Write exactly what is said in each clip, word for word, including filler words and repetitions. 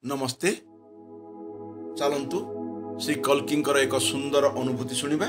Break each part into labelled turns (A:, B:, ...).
A: नमस्ते। चलंतु श्री कल्कींकर एक सुंदर अनुभूति शुणिबा।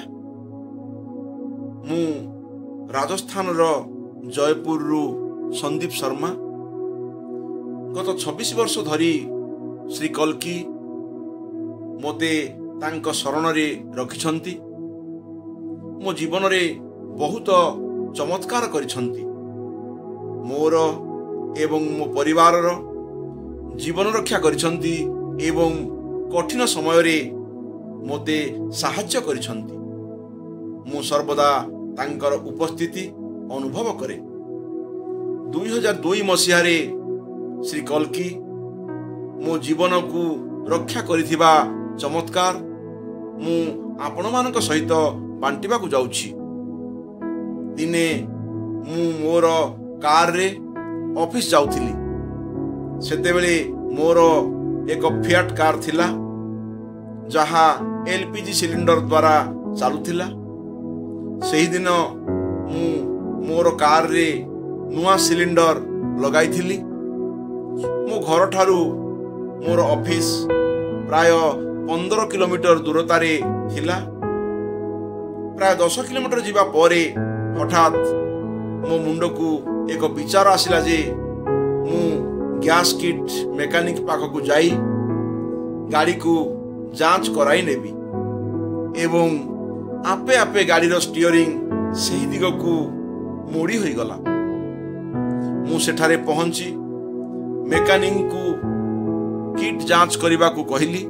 A: मु राजस्थान रो जयपुर रु संदीप शर्मा। गत छब्बीस वर्ष धरी श्री कल्की मोते तांको शरण रे रखिछंती। मो जीवन रे बहुत चमत्कार करिछंती। मोर एवं मो परिवार रो जीवन रक्षा करिछंती एवं कठिन समय रे मोते साहाय्य करिछंती। मु सर्वदा तांकर उपस्थिति अनुभव करे। दुई हजार दुई मसीह रे श्री कल्की मो जीवन को रक्षा करिथिबा चमत्कार मु आपण मानक सहित बांटिबा को जाउछि। दिने मु मोर कार रे ऑफिस जाउथिली। सेतेबेले मोर एक फिएट कार थिला जहा एलपीजी सिलिंडर द्वारा चालुथिला। सही दिन मु मोर कार रे नुआ सिलिंडर लगाइथिली। मो घर ठारू मोर ऑफिस प्राय पंद्रह किलोमीटर दूरतारे थिला। प्राय दस किलोमीटर जीवा परे हठात मो मुंड को एक विचार आसिला जे मु गैस किट मेकानिक पाखक जाई गाड़ी को जांच कराई नेबी एवं आपे आपे गाड़ी रो स्टीयरिंग सही दिग को मोड़ी होई गला। मु सेठारे पहुंची मेकानिक को किट जांच करिबा को कहली।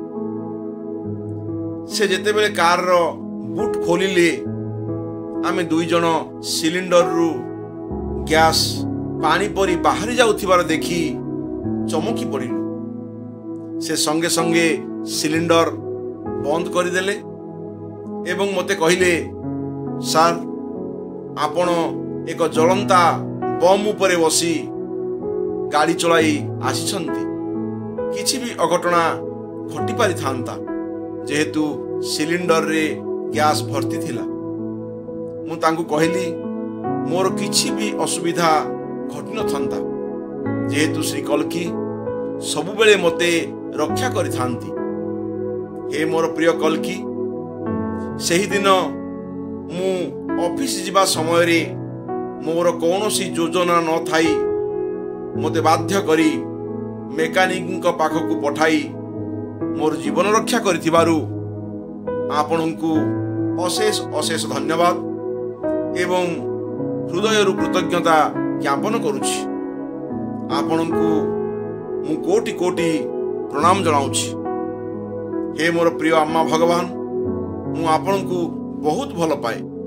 A: से जेते बेले कार रो बूट खोलिले आमे दुई जण सिलिंडर रु गैस पानी परी बाहरी जाउथिबार देखी चमकी पड़िलु। से संगे संगे सिलिंडर बंद करदेले एवं मते कहिले, सार आपण एक जलंता बम उपरे बसी गाड़ी चलाई आसिछंती। किछि भी अघटना घटी पारि थांता जेहेतु सिलिंडर रे गैस भर्ती थिला। मु तांकु कहली मोर किछि भी असुविधा घटी न थांता जेहेतु श्री कल्की सबु बेले मते रक्षा करि थांती। हे मोर प्रिय कल्की, सही दिन मु ऑफिस जीवा समय रे मोर कौनसी योजना न थाई मते बाध्य करी मेकानिक पाखक पठाई मोर जीवन रक्षा करिथिबारु आपनकु अशेष अशेष धन्यवाद एवं हृदय कृतज्ञता ज्ञापन करुछि। आपनकु मु कोटि कोटि प्रणाम जनाउछि। हे मोर प्रिय अम्मा भगवान, मु आपनकु बहुत भल पाए।